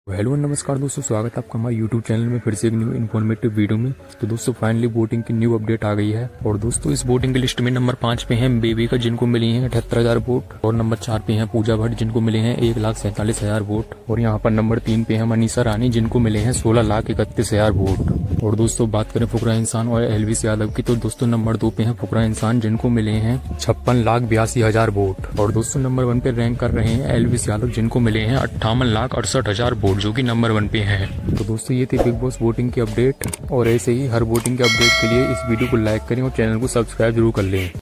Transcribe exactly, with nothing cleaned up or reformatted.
Hello नमस्कार दोस्तों, स्वागत है आपका हमारे यूट्यूब चैनल में फिर से एक न्यू इन्फॉर्मेटिव वीडियो में। तो दोस्तों फाइनली वोटिंग की न्यू अपडेट आ गई है और दोस्तों इस वोटिंग की लिस्ट में नंबर पाँच पे हैं बेबी का, जिनको मिली हैं अठहत्तर हजार वोट। और नंबर चार पे हैं पूजा भट्ट, जिनको मिले हैं एक लाख सैंतालीस हजार वोट। और यहाँ पर नंबर तीन पे है मनीषा रानी, जिनको मिले हैं सोलह लाख इकतीस हजार वोट। और दोस्तों बात करें फुकरा इंसान और एलविस यादव की, तो दोस्तों नंबर दो पे हैं फुकरा इंसान, जिनको मिले हैं छप्पन लाख बयासी हजार वोट। और दोस्तों नंबर वन पे रैंक कर रहे हैं एलविस यादव, जिनको मिले हैं अट्ठावन लाख अड़सठ हजार वोट, जो की नंबर वन पे है। तो दोस्तों ये थी बिग बॉस वोटिंग की अपडेट, और ऐसे ही हर वोटिंग के अपडेट के लिए इस वीडियो को लाइक करें और चैनल को सब्सक्राइब जरूर कर लें।